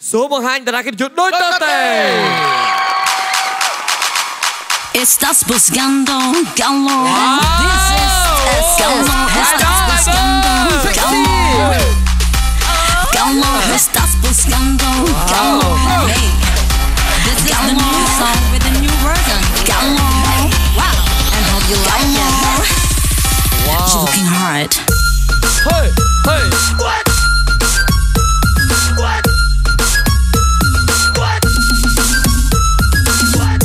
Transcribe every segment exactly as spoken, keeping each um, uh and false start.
số bằng hai đã cái chút đối tơ tề. Estás buscando calor. This is calor. Estás buscando calor. Calor. Estás buscando calor. Hey, this is the new song with the new version. Calor. Wow. And hope you like it. Wow. You're looking hard. Hey, hey. What? What? What? What?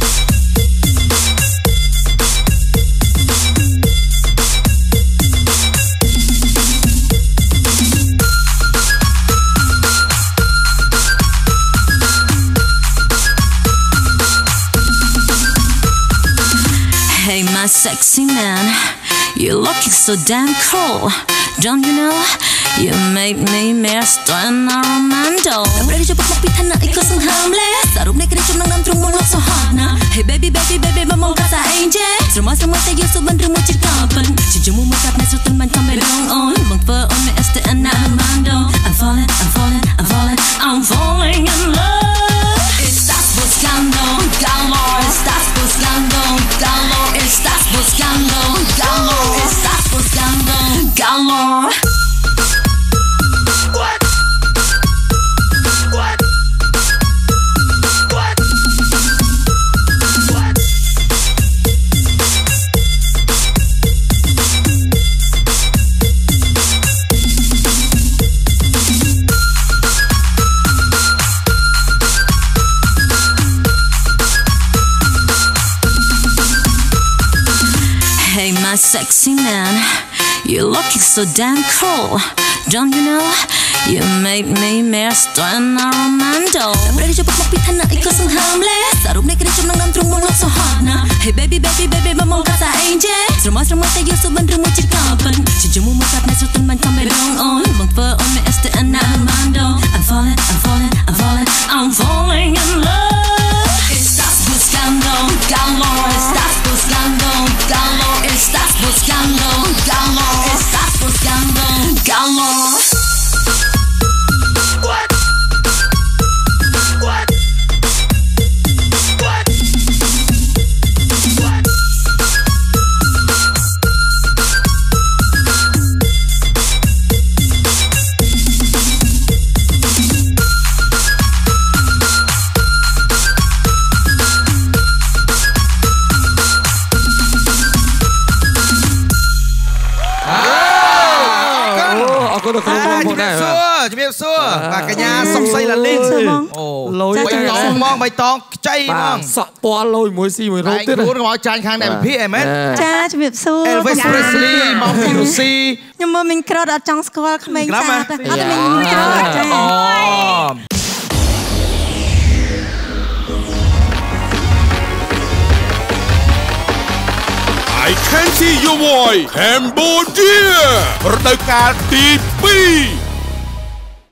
Hey, my sexy man, you're looking so damn cool. Don't you know? You make me master and Armando. I'm ready to put my feet in the ecosystem harmless. I don't make it from them through my love so hard now. Hey baby, baby, baby, my mom got that angel. So much, so much that you so been through what you happen. She just move my cat, so turn my come down on. Bang for on me, Esther and Armando. I'm falling, I'm falling, I'm falling, I'm falling in love. Estás buscando calor. Estás buscando calor. Estás buscando calor. Estás buscando calor. What? What? What? What? Hey, my sexy man, you're looking so damn cool. Don't you know? You made me master and Armando. I'm ready to put my feet in the ecosystem harmless. I don't make it from them through my love so hard now. Hey baby, baby, baby, my mom got that angel. So much, so much that you so been through what you happen. She just move my cat, so turn my come down on. Bang for on me, Esther and Armando. I'm falling, I'm falling, I'm falling, I'm falling in love. Estás buscando calor. Estás buscando calor. Estás buscando calor. Estás buscando calor. What? What? What? What? Có được không? Một này hả? Chụp xưa và cả nhà sông xây là lên. Ồ, lôi bày tong mong bày tong chay mong. Sọ po lôi muối xì muối rốt tiết. Anh muốn nói tranh khang này bị phê em ấy. Cha chụp xưa. Elvis Presley, mong phim Lucy. Nhưng mà mình crowd ở trong school không mình sao? Ở đây mình crowd ở I can see your boy Cambodia រដូវកាលទីtwo